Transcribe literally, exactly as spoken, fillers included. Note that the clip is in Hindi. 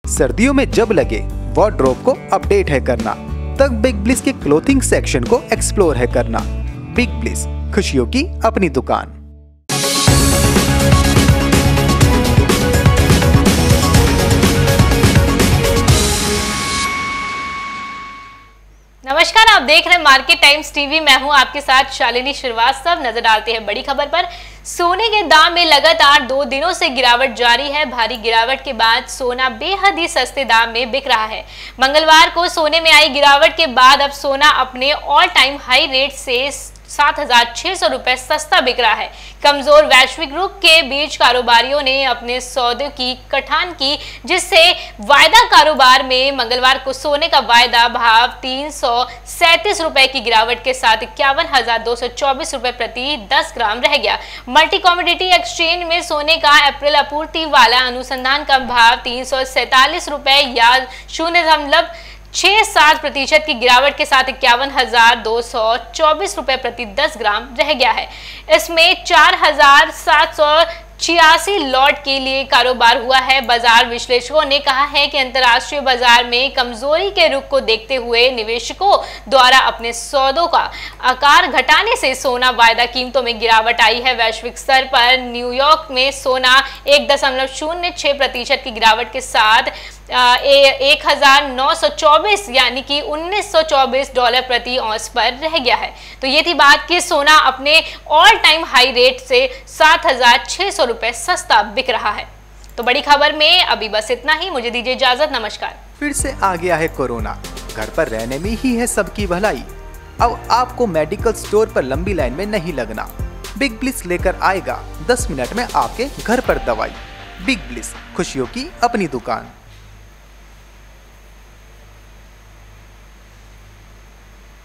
सर्दियों में जब लगे वार्डरोब को अपडेट है करना, तब बिग ब्लिस के क्लोथिंग सेक्शन को एक्सप्लोर है करना। बिग ब्लिस, खुशियों की अपनी दुकान। नमस्कार, आप देख रहे हैं मार्केट टाइम्स टीवी। मैं हूं आपके साथ शालिनी श्रीवास्तव। नजर डालते हैं बड़ी खबर पर। सोने के दाम में लगातार दो दिनों से गिरावट जारी है। भारी गिरावट के बाद सोना बेहद ही सस्ते दाम में बिक रहा है। मंगलवार को सोने में आई गिरावट के बाद अब सोना अपने ऑल टाइम हाई रेट से सात हजार छह सौ रुपए सस्ता बिक रहा है। कमजोर वैश्विक रुख के बीच कारोबारियों ने अपने सौदे की कटान की, जिससे वायदा कारोबार में मंगलवार को सोने का वायदा भाव तीन सौ सैंतीस रुपए की गिरावट के साथ इक्यावन हजार दो सौ चौबीस रुपए प्रति दस ग्राम रह गया। मल्टी कमोडिटी एक्सचेंज में सोने का अप्रैल आपूर्ति वाला अनुसंधान का भाव तीन सौ सैतालीस रुपए या शून्य दशमलव छह सात प्रतिशत की गिरावट के साथ इक्यावन हजार दो सौ चौबीस रुपए प्रति दस ग्राम रह गया है। इसमें चार हजार सात सौ छियासी लॉट के लिए कारोबार हुआ है। बाजार विश्लेषकों ने कहा है कि अंतर्राष्ट्रीय बाजार में कमजोरी के रुख को देखते हुए निवेशकों द्वारा अपने सौदों का आकार घटाने से सोना वायदा कीमतों में गिरावट आई है। वैश्विक स्तर पर न्यूयॉर्क में सोना एक दशमलव शून्य छह प्रतिशत की गिरावट के साथ एक हजार नौ सौ चौबीस यानी कि उन्नीस सौ चौबीस डॉलर प्रति औंस पर रह गया है। तो ये थी बात कि सोना अपने ऑल टाइम हाई रेट से सात हजार छह सौ रुपए सस्ता बिक रहा है। तो बड़ी खबर में अभी बस इतना ही। मुझे दीजिए इजाजत। नमस्कार। फिर से आ गया है कोरोना, घर पर रहने में ही है सबकी भलाई। अब आपको मेडिकल स्टोर पर लंबी लाइन में नहीं लगना। बिग ब्लिस लेकर आएगा दस मिनट में आपके घर पर दवाई। बिग ब्लिस, खुशियों की अपनी दुकान।